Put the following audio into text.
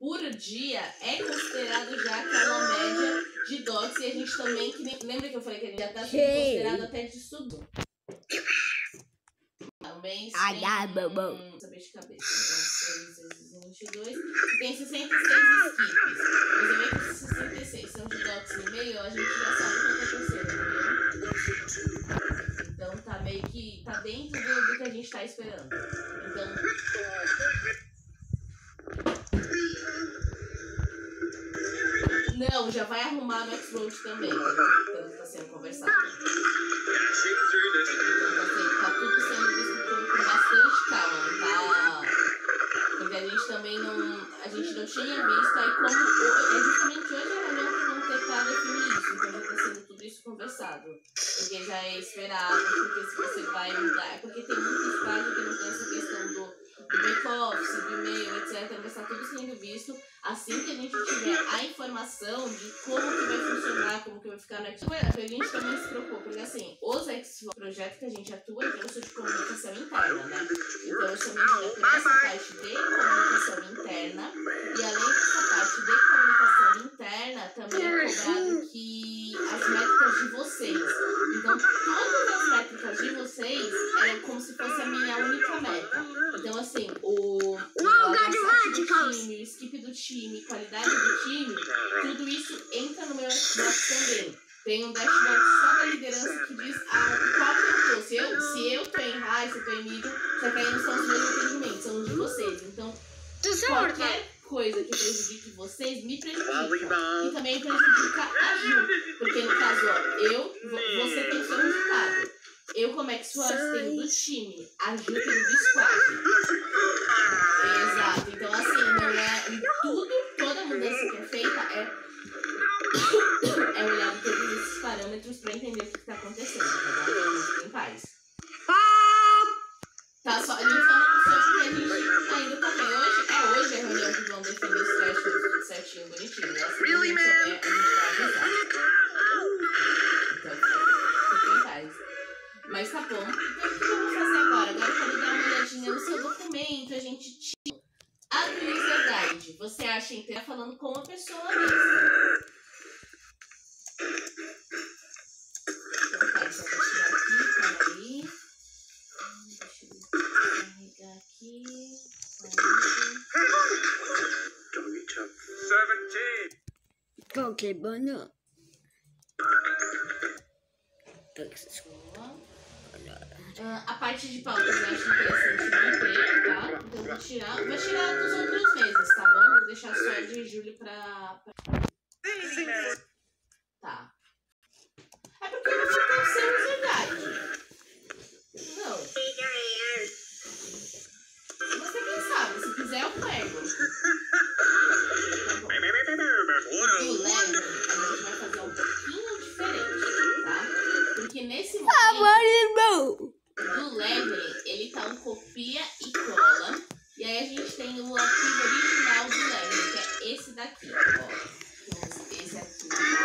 por dia é considerado já aquela média de dots. E a gente também, lembra que eu falei que a gente já está sendo considerado até de estudo? Também saber de cabeça. Então, 6 vezes 22. Tem 66 skips. Você vê que esses 66 são de dots e meio, a gente já sabe o que aconteceu, entendeu? Então tá meio que tá dentro do que a gente tá esperando. Então. Não, já vai arrumar no X-Road também, tanto tá sendo conversado. Então tá tudo sendo visto com bastante calma, tá? Porque a gente também não tinha visto, aí como justamente hoje a reunião que vão ter pra definir isso, então já tá sendo tudo isso conversado. Porque já é esperado, porque se você vai mudar, é porque tem muito estágio que não tem essa questão do back-office, do e-mail, etc. Vai estar tudo sendo visto assim que a gente tiver a informação de como que vai funcionar, como que vai ficar no X-Road. A gente também se preocupa, porque assim, os projetos que a gente atua, então eu sou de comunicação interna, né? Então eu sou medida por essa parte de comunicação interna, e além dessa parte de comunicação interna, também é cobrado que as métricas de vocês. Então todas as métricas de vocês é como se fosse a minha única meta. Então assim, o avançado do time, o skip do time, qualidade do time, tudo isso entra no meu Xbox também. Tem um dashboard só da liderança que diz qual que eu tô. Se eu tô em high, se eu tô em middle, só que aí não são os meus atendimentos, são os de vocês. Então, qualquer coisa que prejudique vocês, me prejudica. E também prejudica a Ju. Porque no caso, ó, você tem o seu resultado. Eu, como X-Force, tenho do time. A Ju tem do squad. Exato. Então, assim, não é toda mudança que é feita é olhar todos esses parâmetros pra entender o que tá acontecendo. Tá bom? Em paz. Tá, a gente só não precisa porque a gente ainda tá bem. Hoje é a reunião que vão definir os thresholds tudo certinho, bonitinho. Né? Se a gente souber, a gente vai avisar. Então, fica em paz. Mas tá bom. Então, o que eu vou fazer agora? Agora eu quero dar uma olhadinha no seu documento. A gente tira a user guide. Você acha que tá falando com a pessoa mesmo? Então tá, então vou tirar aqui, calma aí. Deixa eu carregar aqui. Ok, banana. A parte de pautas eu acho interessante manter, tá? Então vou tirar dos outros meses, tá bom? Vou deixar só de julho pra... Tá. É porque eu não vou ter o seu usidade. Não. Você quem sabe, se quiser eu pego. Tá bom. O do Level, a gente vai fazer um pouquinho diferente, tá? Porque nesse momento... do leveling, ele tá um copia e cola. E aí a gente tem o arquivo original do leveling, que é esse daqui, ó. Esse aqui, tá?